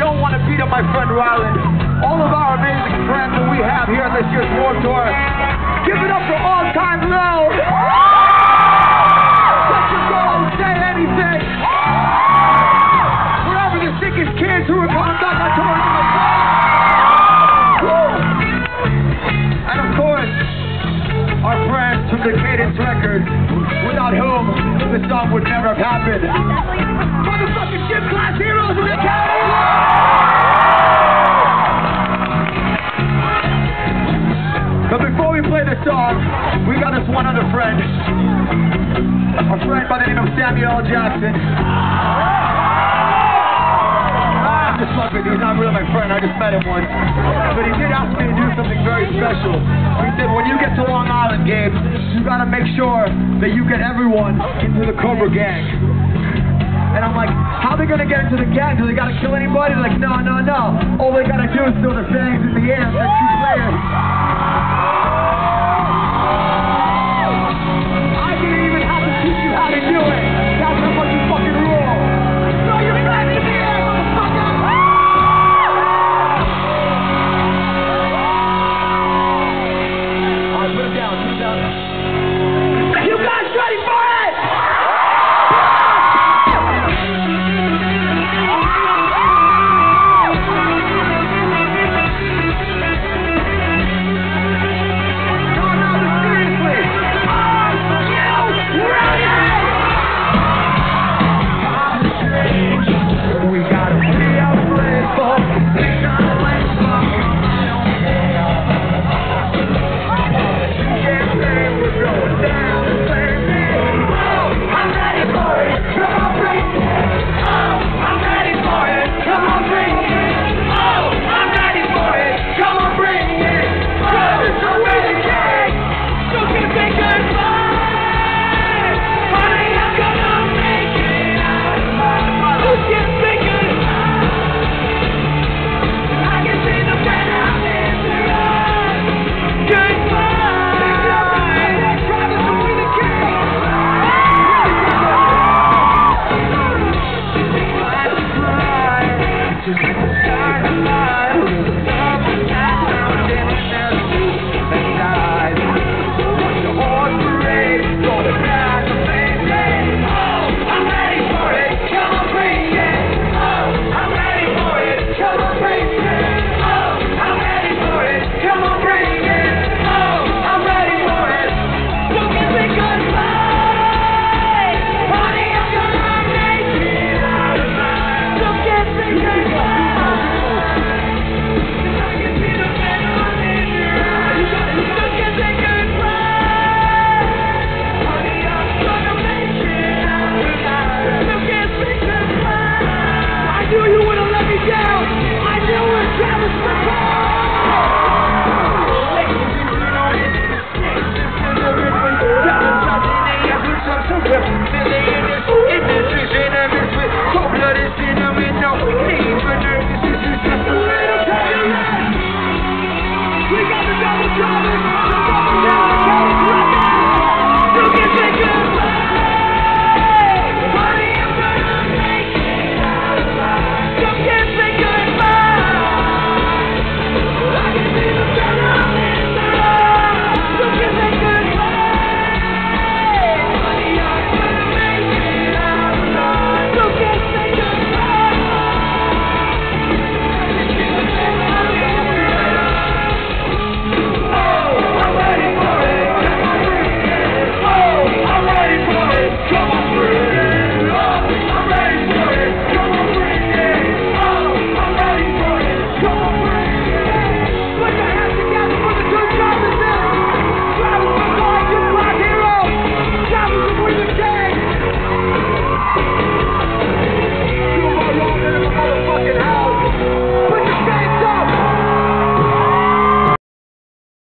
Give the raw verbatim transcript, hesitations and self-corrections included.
don't want to beat up my friend Ryland. All of our amazing friends that we have here at this year's Warped Tour. Give it up for All Time Low. Let your girl say anything. Wherever the sickest kids who are coming back on tour. And of course, our friends from the Cadence Records, without whom this song would never have happened. Motherfucking gym class heroes in the county! But before we play this song, we got us one other friend. Our friend by the name of Samuel L. Jackson. I'm just fucking, he's not really my friend, I just met him once. But he did ask me to do something very special. He said, when you get to Long Island, Gabe, you gotta make sure that you get everyone into the Cobra gang. And I'm like, how are they gonna get into the gang? Do they gotta kill anybody? They're like, no, no, no. All they gotta do is throw their fangs in the air. They're two players.